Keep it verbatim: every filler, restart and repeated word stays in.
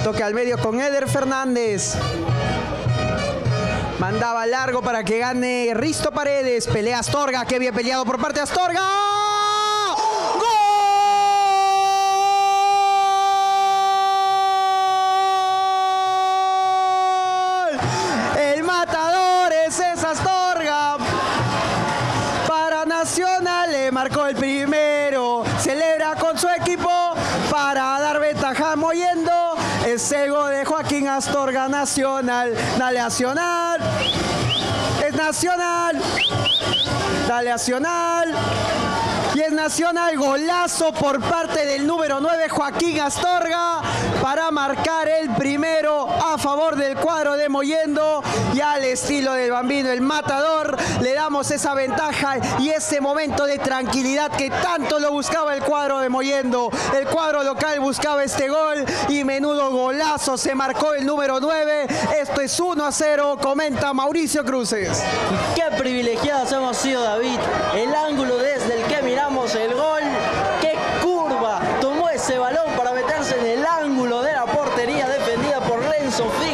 Toque al medio con Eder Fernández. Mandaba largo para que gane Risto Paredes. Pelea Astorga. Qué bien peleado por parte de Astorga. ¡Gol! El matador es esa Astorga. Para Nacional le marcó el primero. Celebra con su equipo para dar ventaja a Mollendo. Es el gol de Joaquín Astorga. Nacional. Dale Nacional. Es Nacional. Dale Nacional. Y es Nacional, golazo por parte del número nueve, Joaquín Astorga, para marcar el primero a favor del cuadro de Mollendo. Y al estilo del Bambino, el matador, le damos esa ventaja y ese momento de tranquilidad que tanto lo buscaba el cuadro de Mollendo. El cuadro local buscaba este gol y menudo golazo se marcó el número nueve. Esto es uno a cero, comenta Mauricio Cruces. Qué privilegiados hemos sido, David. El ángulo desde el que miramos el gol, qué curva tomó ese balón para meterse en el ángulo de la portería defendida por Renzo Frías.